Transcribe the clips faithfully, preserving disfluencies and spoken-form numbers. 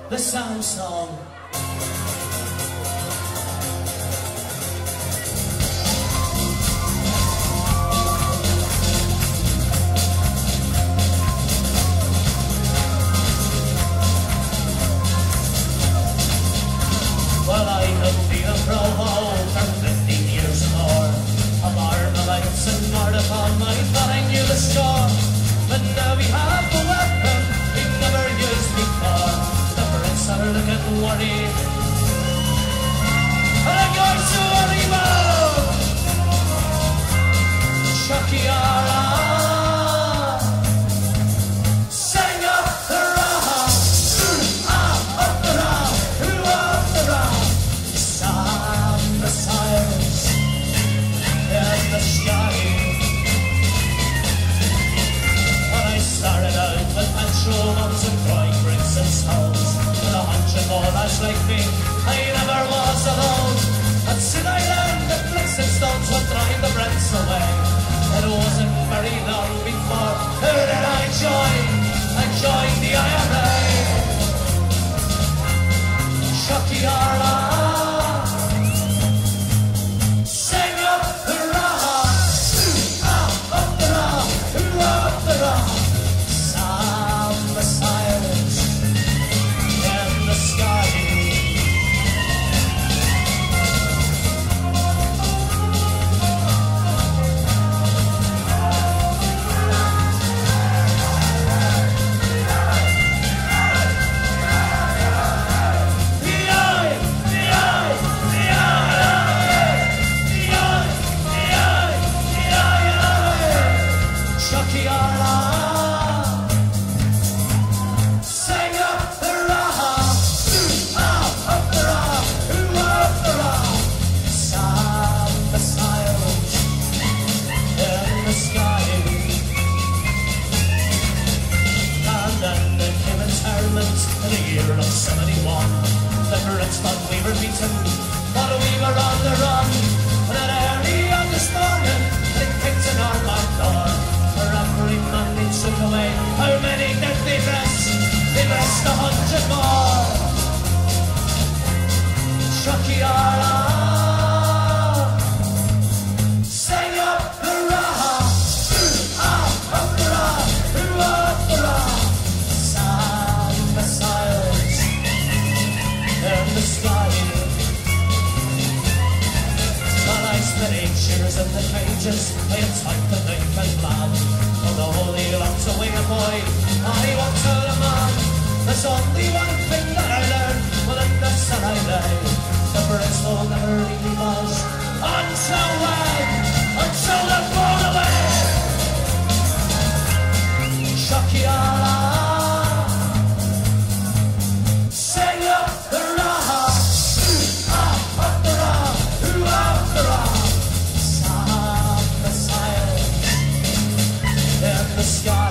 the sound song. Well, I have been a provo for fifteen years or more. A Marmalites and Nord upon my thought I knew the score. But now we have a weapon we never used before. The Brits are looking worried, and the guys who worry about Chucky Ara. Sing up the raw, ah, up the raw, who up the raw. Sam the sires in the sky. Started out with petrol bombs and drawing bricks and stones. With a hundred more lads like me, I never was alone. And soon I learned that bricks and stones would drive the Brits away. It wasn't very long before, who did I join? I joined the I R A. Chucky Ara. Sing up the raw, ah, up the raw, who up the raw. The silence in the sky. The eye, the eye, the eye, the eye, the eye, the eye, Chucky Ara. In the year of seventy-one, the Brits thought we were beaten, but we were on the run. And early on this morning, they kicked in our back door. For every man they took away, how many did they dress? They dressed a hundred more. Chucky Ara. Sing up the raw, ah, up the raw, who up the raw. Silence in the sky. But I spent eight years in the cages. I had typed the knife and blab. Although they locked away a boy, I walked out a man. There's only one thing that I learned, well, and that's that I lay. The Brits will never really was until when, until they're blown away. Chucky Ara. The sky.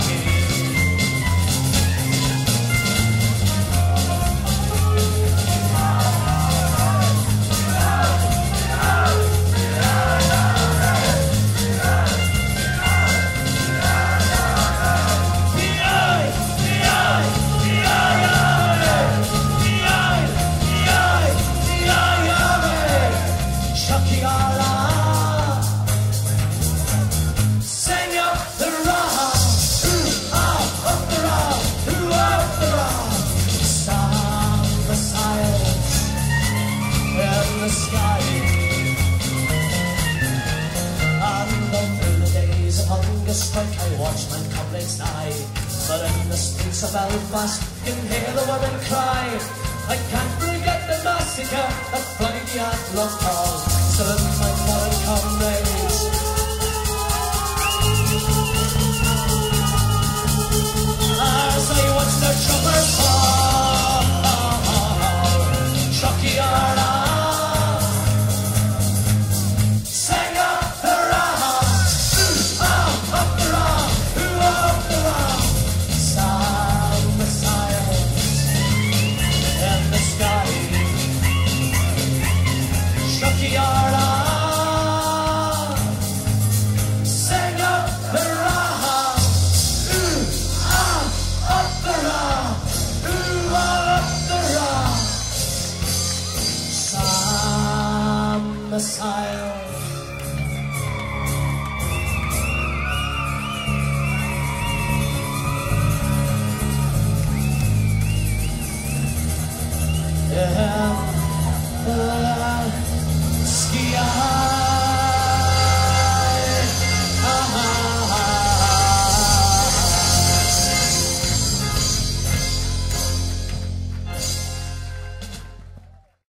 Strike, I watch my comrades die. But in the streets of Belfast, you can hear the women cry. I can't forget the massacre of Friday at Loughborough. Still in my fallen comrades. As I watch the choppers fall, Chucky Ara. Chucky Ara. missiles. Yeah.